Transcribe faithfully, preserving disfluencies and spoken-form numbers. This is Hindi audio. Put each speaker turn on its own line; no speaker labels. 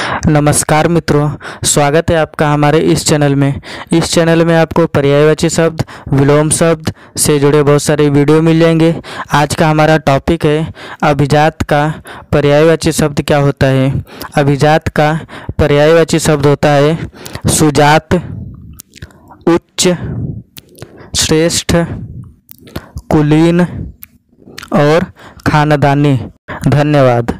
नमस्कार मित्रों, स्वागत है आपका हमारे इस चैनल में। इस चैनल में आपको पर्यायवाची शब्द, विलोम शब्द से जुड़े बहुत सारे वीडियो मिल जाएंगे। आज का हमारा टॉपिक है अभिजात का पर्यायवाची शब्द क्या होता है। अभिजात का पर्यायवाची शब्द होता है सुजात, उच्च, श्रेष्ठ, कुलीन और खानदानी। धन्यवाद।